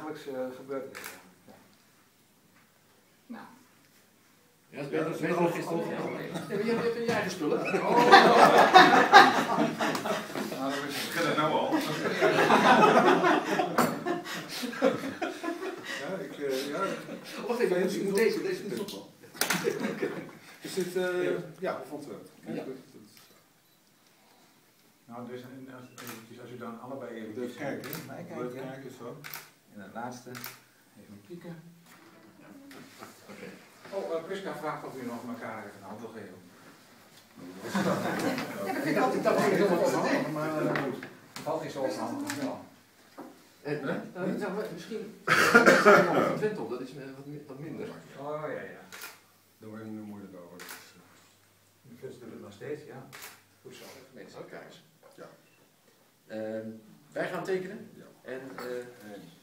dagelijks gebeurt het. Ja. Nou. Ja, dat is beter dan gisteren. Je hebt je eigen spullen. Nou, dat is Ik ken het nou al. Wacht even, ik moet deze punt. Is dit, ja, hoe vond u het? Ja. Nou, dus als u dan allebei even Durf kijken, mij durf kijkt, kijken zo. en het laatste, even pieken. Oké. Oh, Priska vraagt of u nog elkaar even een hand wil geven. Ja, dat vind ik altijd Dat vind ik wel wel handig. maar het valt niet zo op hand. Ja. Misschien van Twente, dat is wat minder. Oh ja, ja. Daar word je nu moeilijk over. De kunst doet het nog steeds, ja. Goed zo. Mensen, kijk eens. Ja. Wij gaan tekenen. Ja. En En